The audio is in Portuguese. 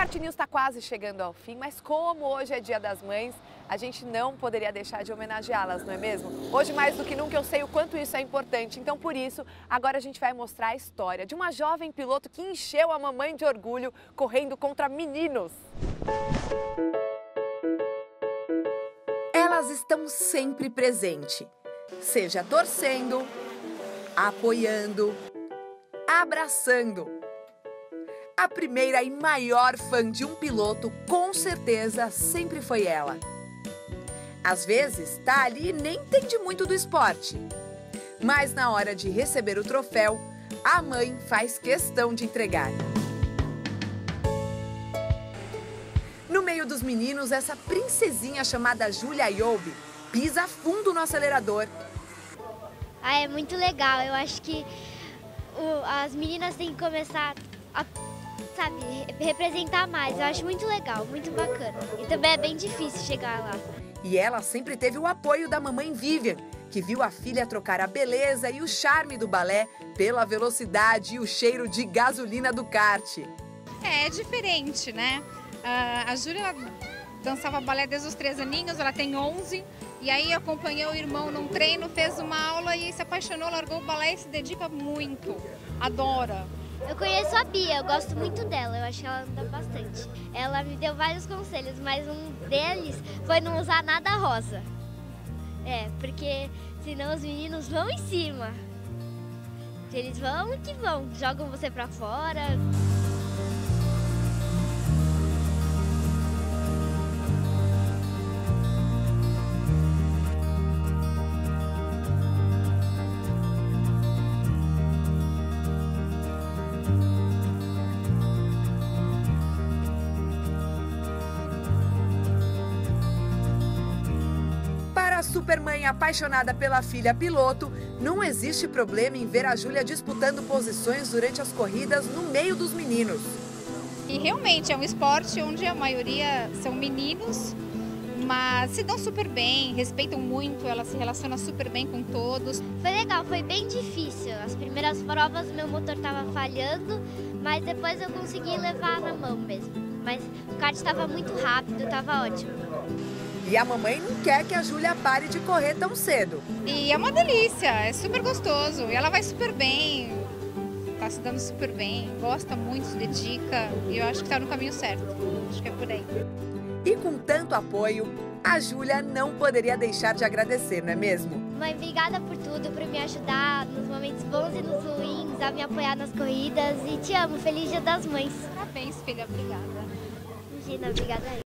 Kart News está quase chegando ao fim, mas como hoje é Dia das Mães, a gente não poderia deixar de homenageá-las, não é mesmo? Hoje, mais do que nunca, eu sei o quanto isso é importante. Então, por isso, agora a gente vai mostrar a história de uma jovem piloto que encheu a mamãe de orgulho correndo contra meninos. Elas estão sempre presentes, seja torcendo, apoiando, abraçando. A primeira e maior fã de um piloto, com certeza, sempre foi ela. Às vezes, tá ali e nem entende muito do esporte. Mas na hora de receber o troféu, a mãe faz questão de entregar. No meio dos meninos, essa princesinha chamada Julia Iobbe pisa fundo no acelerador. É muito legal. Eu acho que as meninas têm que começar a representar mais. Eu acho muito legal, muito bacana. E também é bem difícil chegar lá. E ela sempre teve o apoio da mamãe Vivian, que viu a filha trocar a beleza e o charme do balé pela velocidade e o cheiro de gasolina do kart. É diferente, né? A Júlia dançava balé desde os 3 aninhos, ela tem 11. E aí acompanhou o irmão num treino, fez uma aula e se apaixonou, largou o balé e se dedica muito. Adora. Eu conheço a Bia, eu gosto muito dela, eu acho que ela anda bastante. Ela me deu vários conselhos, mas um deles foi não usar nada rosa. Porque senão os meninos vão em cima. Eles vão que vão, jogam você pra fora. A supermãe apaixonada pela filha piloto, não existe problema em ver a Júlia disputando posições durante as corridas no meio dos meninos. E realmente é um esporte onde a maioria são meninos, mas se dão super bem, respeitam muito, ela se relaciona super bem com todos. Foi legal, foi bem difícil. As primeiras provas meu motor estava falhando, mas depois eu consegui levar na mão mesmo. Mas o kart estava muito rápido, estava ótimo. E a mamãe não quer que a Júlia pare de correr tão cedo. E é uma delícia, é super gostoso. E ela vai super bem, tá se dando super bem, gosta muito, se dedica. E eu acho que tá no caminho certo, acho que é por aí. E com tanto apoio, a Júlia não poderia deixar de agradecer, não é mesmo? Mãe, obrigada por tudo, por me ajudar nos momentos bons e nos ruins, a me apoiar nas corridas. E te amo, feliz Dia das Mães. Parabéns, filha, obrigada. Imagina, obrigada aí.